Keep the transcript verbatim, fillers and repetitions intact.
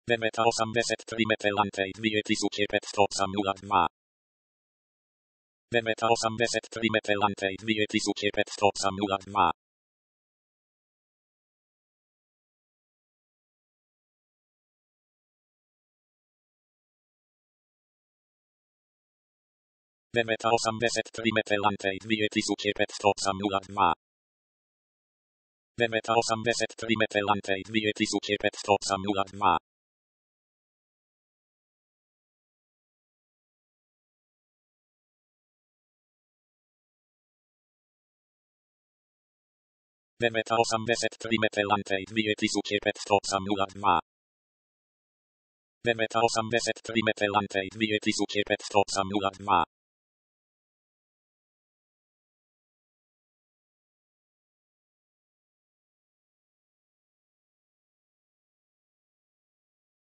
Bemeta osiemset trimetylantej dwuetisucie petstoca nula dwa. Bemeta osiemset trimetylantej dwuetisucie petstoca nula dwa. Bemeta osiemset trimetylantej dwuetisucie petstoca nula dwa. Bemeta osiemset trimetylantej dwuetisucie petstoca nula dwa. Bemeta osiemset trimetylantej dwuetisucie petstoca nula dwa. Bemeta osiemset trimetylantej dwuetisucie petstoca nula dwa.